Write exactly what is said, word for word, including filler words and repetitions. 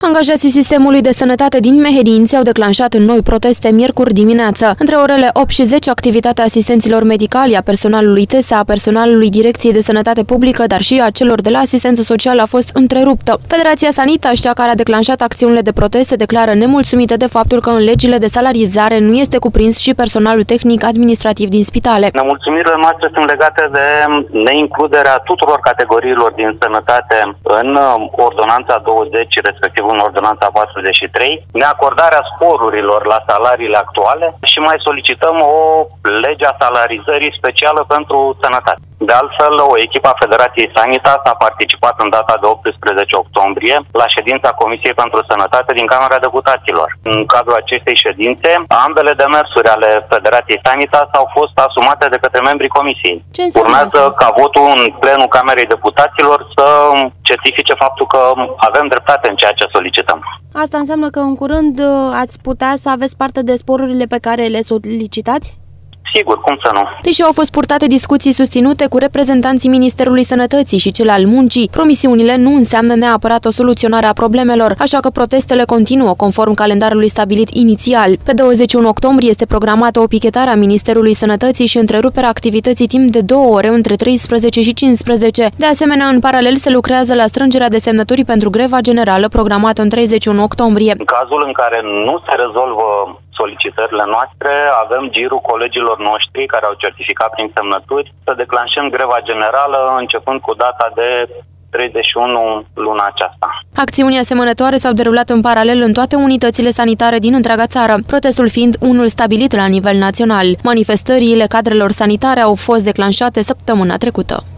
Angajații sistemului de sănătate din Mehedinți au declanșat în noi proteste miercuri dimineață. Între orele opt și zece, activitatea asistenților medicali, a personalului T E S A, a personalului Direcției de Sănătate Publică, dar și a celor de la asistență socială a fost întreruptă. Federația Sanitas, cea care a declanșat acțiunile de protest, se declară nemulțumită de faptul că în legile de salarizare nu este cuprins și personalul tehnic administrativ din spitale. Nemulțumirile noastre sunt legate de neincluderea tuturor categoriilor din sănătate în ordonanța douăzeci, respectiv în ordonanța patruzeci și trei, neacordarea sporurilor la salariile actuale și mai solicităm o lege a salarizării specială pentru sănătate. De altfel, o echipă a Federației Sanitas a participat în data de optsprezece octombrie la ședința Comisiei pentru Sănătate din Camera Deputaților. În cadrul acestei ședințe, ambele demersuri ale Federației Sanitas au fost asumate de către membrii Comisiei. Urmează ca votul în plenul Camerei Deputaților să certifice faptul că avem dreptate în ceea ce solicităm. Asta înseamnă că în curând ați putea să aveți parte de sporurile pe care le solicitați? Sigur, cum să nu. Deși au fost purtate discuții susținute cu reprezentanții Ministerului Sănătății și cel al Muncii, promisiunile nu înseamnă neapărat o soluționare a problemelor, așa că protestele continuă conform calendarului stabilit inițial. Pe douăzeci și unu octombrie este programată o pichetare a Ministerului Sănătății și întreruperea activității timp de două ore între treisprezece și cincisprezece. De asemenea, în paralel se lucrează la strângerea de semnături pentru greva generală programată în treizeci și unu octombrie. În cazul în care nu se rezolvă solicitările noastre, avem girul colegilor noștri care au certificat prin semnături să declanșăm greva generală începând cu data de treizeci și unu luna aceasta. Acțiuni asemănătoare s-au derulat în paralel în toate unitățile sanitare din întreaga țară, protestul fiind unul stabilit la nivel național. Manifestările cadrelor sanitare au fost declanșate săptămâna trecută.